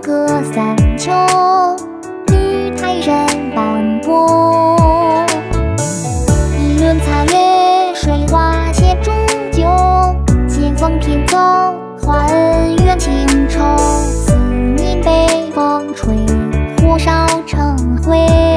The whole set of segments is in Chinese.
隔三秋，绿苔人斑驳。一轮残月，水花写煮酒，剑锋偏走，花恩怨情仇。思念被风吹，火烧成灰。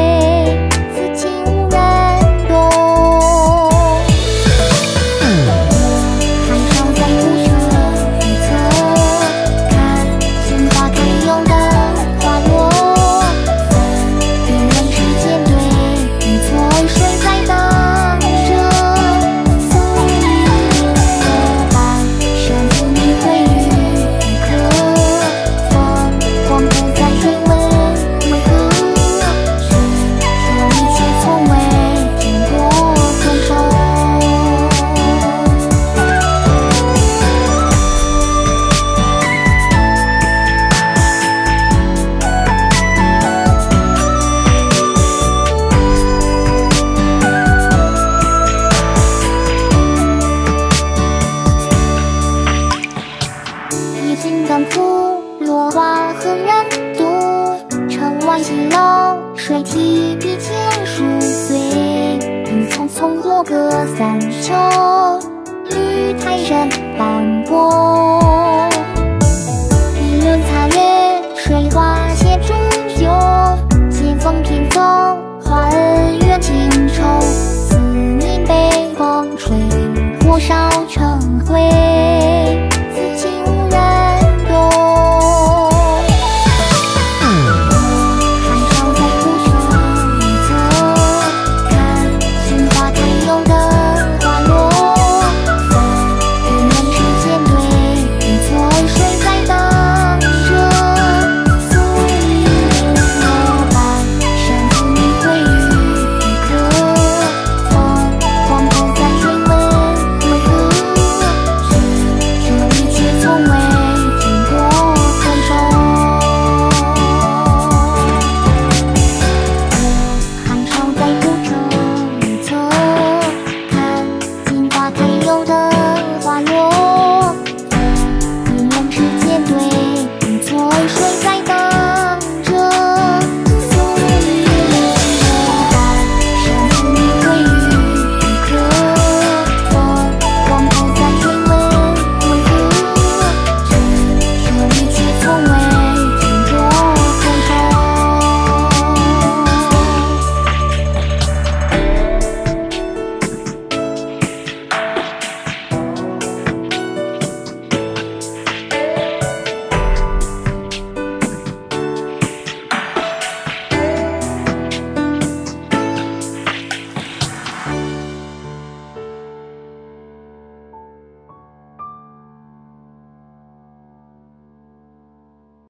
金刚窟，落花赫然度，城外西楼，水梯笔尖数岁。云匆匆过隔三秋，绿苔人斑驳。一轮残月，水花写煮酒，剑锋偏走，花恩怨情仇。思念被风吹，火烧成灰。